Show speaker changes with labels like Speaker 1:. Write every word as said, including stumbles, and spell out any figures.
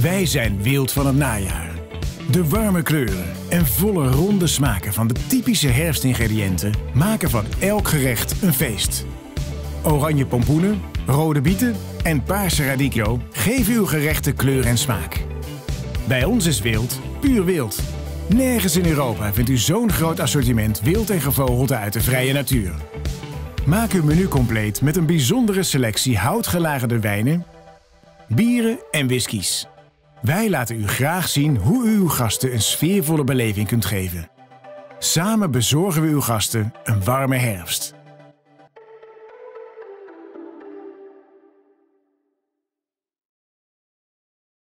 Speaker 1: Wij zijn Wild van het najaar. De warme kleuren en volle ronde smaken van de typische herfstingrediënten maken van elk gerecht een feest. Oranje pompoenen, rode bieten en paarse radicchio geven uw gerechten kleur en smaak. Bij ons is wild puur wild. Nergens in Europa vindt u zo'n groot assortiment wild en gevogelte uit de vrije natuur. Maak uw menu compleet met een bijzondere selectie houtgelagerde wijnen, bieren en whiskies. Wij laten u graag zien hoe u uw gasten een sfeervolle beleving kunt geven. Samen bezorgen we uw gasten een warme herfst.